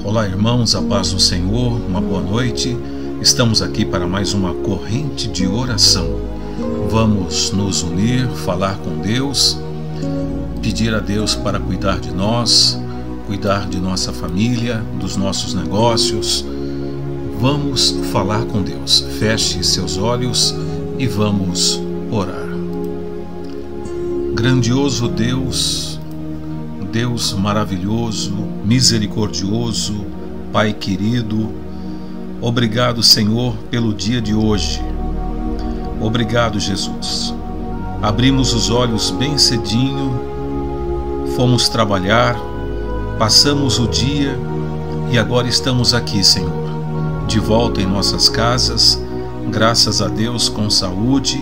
Olá, irmãos, a paz do Senhor, uma boa noite. Estamos aqui para mais uma corrente de oração. Vamos nos unir, falar com Deus, pedir a Deus para cuidar de nós, cuidar de nossa família, dos nossos negócios. Vamos falar com Deus. Feche seus olhos e vamos orar. Grandioso Deus, Deus maravilhoso, misericordioso, Pai querido, obrigado, Senhor, pelo dia de hoje. Obrigado, Jesus. Abrimos os olhos bem cedinho, fomos trabalhar, passamos o dia e agora estamos aqui, Senhor, de volta em nossas casas, graças a Deus, com saúde,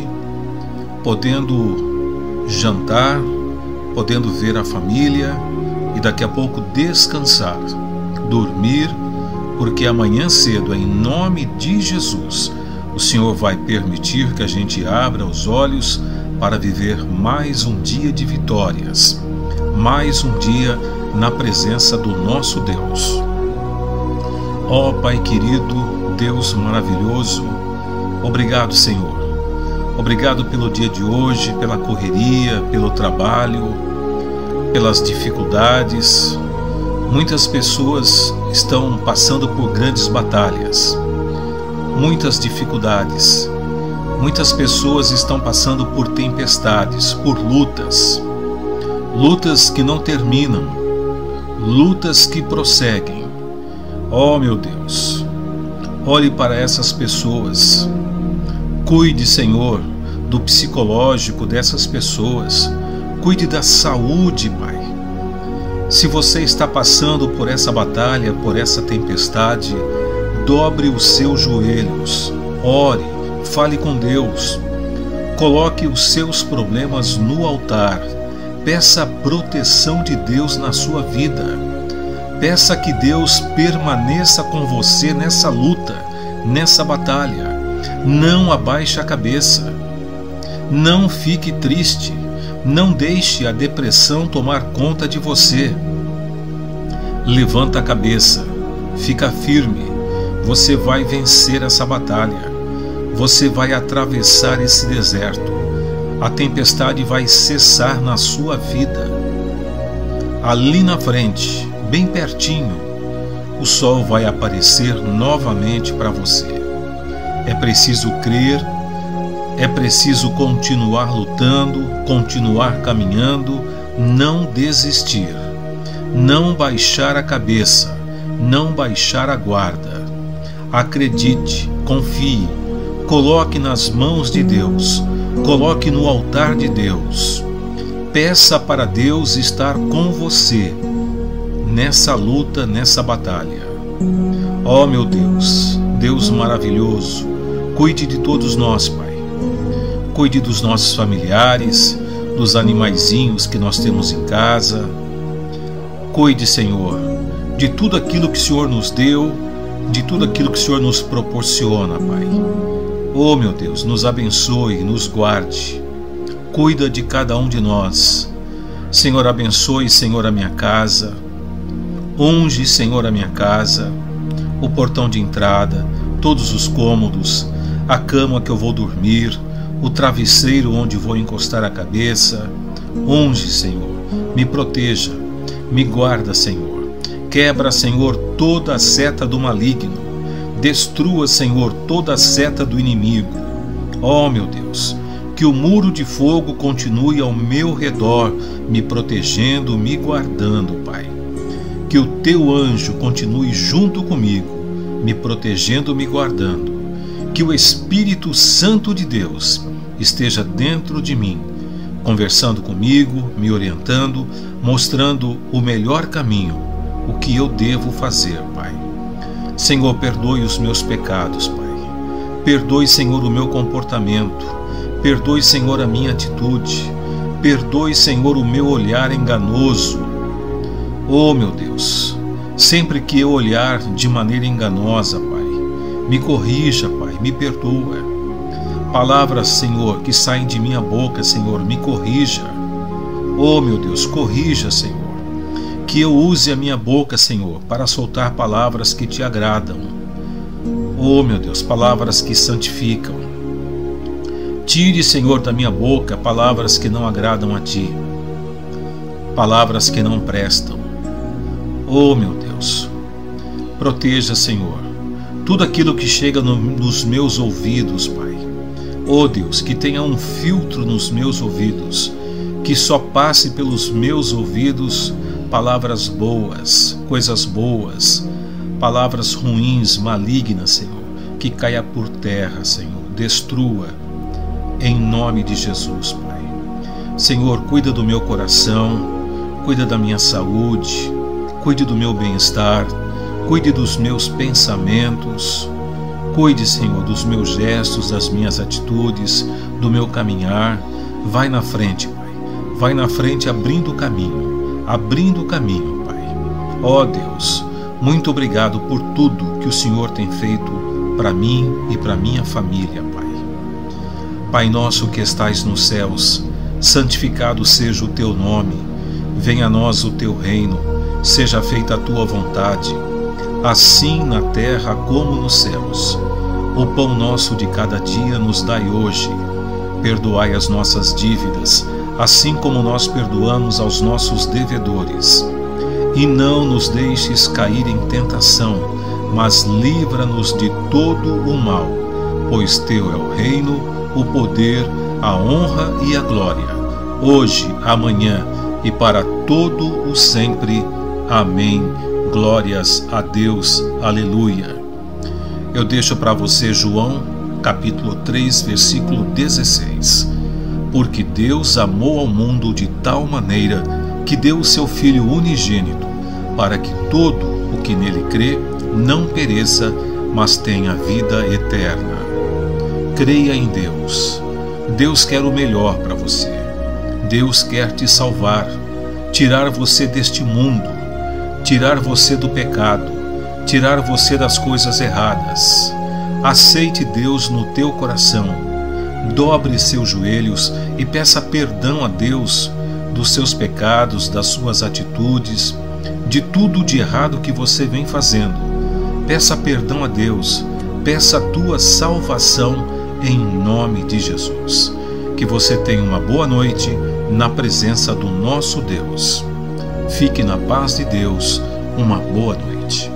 podendo jantar, podendo ver a família e daqui a pouco descansar, dormir, porque amanhã cedo, em nome de Jesus, o Senhor vai permitir que a gente abra os olhos para viver mais um dia de vitórias, mais um dia na presença do nosso Deus. Ó Pai querido, Deus maravilhoso, obrigado, Senhor. Obrigado pelo dia de hoje, pela correria, pelo trabalho, pelas dificuldades. Muitas pessoas estão passando por grandes batalhas, muitas dificuldades. Muitas pessoas estão passando por tempestades, por lutas, lutas que não terminam, lutas que prosseguem. Oh, meu Deus, olhe para essas pessoas. Cuide, Senhor, do psicológico dessas pessoas. Cuide da saúde, Pai. Se você está passando por essa batalha, por essa tempestade, dobre os seus joelhos, ore, fale com Deus, coloque os seus problemas no altar, peça a proteção de Deus na sua vida, peça que Deus permaneça com você nessa luta, nessa batalha. Não abaixe a cabeça, não fique triste, não deixe a depressão tomar conta de você. Levanta a cabeça, fica firme, você vai vencer essa batalha, você vai atravessar esse deserto, a tempestade vai cessar na sua vida. Ali na frente, bem pertinho, o sol vai aparecer novamente para você. É preciso crer, é preciso continuar lutando, continuar caminhando, não desistir, não baixar a cabeça, não baixar a guarda. Acredite, confie, coloque nas mãos de Deus, coloque no altar de Deus. Peça para Deus estar com você nessa luta, nessa batalha. Ó meu Deus, Deus maravilhoso, cuide de todos nós, Pai. Cuide dos nossos familiares, dos animaizinhos que nós temos em casa. Cuide, Senhor, de tudo aquilo que o Senhor nos deu, de tudo aquilo que o Senhor nos proporciona, Pai. Oh, meu Deus, nos abençoe, nos guarde. Cuida de cada um de nós. Senhor, abençoe, Senhor, a minha casa. Unge, Senhor, a minha casa, o portão de entrada, todos os cômodos, a cama que eu vou dormir, o travesseiro onde vou encostar a cabeça. Unge, Senhor, me proteja, me guarda, Senhor. Quebra, Senhor, toda a seta do maligno. Destrua, Senhor, toda a seta do inimigo. Oh, meu Deus, que o muro de fogo continue ao meu redor, me protegendo, me guardando, Pai. Que o teu anjo continue junto comigo, me protegendo, me guardando. Que o Espírito Santo de Deus esteja dentro de mim, conversando comigo, me orientando, mostrando o melhor caminho, o que eu devo fazer, Pai. Senhor, perdoe os meus pecados, Pai. Perdoe, Senhor, o meu comportamento. Perdoe, Senhor, a minha atitude. Perdoe, Senhor, o meu olhar enganoso. Oh, meu Deus, sempre que eu olhar de maneira enganosa, Pai, me corrija, Pai, me perdoa. Palavras, Senhor, que saem de minha boca, Senhor, me corrija. Oh, meu Deus, corrija, Senhor. que eu use a minha boca, Senhor, para soltar palavras que te agradam. Oh, meu Deus, palavras que santificam. Tire, Senhor, da minha boca palavras que não agradam a ti, palavras que não prestam. Oh, meu Deus, proteja, Senhor, tudo aquilo que chega nos meus ouvidos, Pai. Oh, Deus, que tenha um filtro nos meus ouvidos, que só passe pelos meus ouvidos palavras boas, coisas boas, palavras ruins, malignas, Senhor, que caia por terra, Senhor, destrua, em nome de Jesus, Pai. Senhor, cuida do meu coração, cuida da minha saúde, cuide do meu bem-estar, cuide dos meus pensamentos, cuide, Senhor, dos meus gestos, das minhas atitudes, do meu caminhar. Vai na frente, Pai, vai na frente abrindo o caminho, Pai. Ó Deus, muito obrigado por tudo que o Senhor tem feito para mim e para minha família, Pai. Pai nosso que estais nos céus, santificado seja o teu nome, venha a nós o teu reino, seja feita a tua vontade, assim na terra como nos céus. O pão nosso de cada dia nos dai hoje. Perdoai as nossas dívidas, assim como nós perdoamos aos nossos devedores. E não nos deixes cair em tentação, mas livra-nos de todo o mal, pois teu é o reino, o poder, a honra e a glória, hoje, amanhã e para todo o sempre. Amém. Glórias a Deus. Aleluia. Eu deixo para você João, capítulo 3, versículo 16. Porque Deus amou ao mundo de tal maneira que deu o seu Filho unigênito, para que todo o que nele crê não pereça, mas tenha vida eterna. Creia em Deus. Deus quer o melhor para você. Deus quer te salvar, tirar você deste mundo, tirar você do pecado, tirar você das coisas erradas. Aceite Deus no teu coração. Dobre seus joelhos e peça perdão a Deus dos seus pecados, das suas atitudes, de tudo de errado que você vem fazendo. Peça perdão a Deus, peça a tua salvação em nome de Jesus. Que você tenha uma boa noite na presença do nosso Deus. Fique na paz de Deus. Uma boa noite.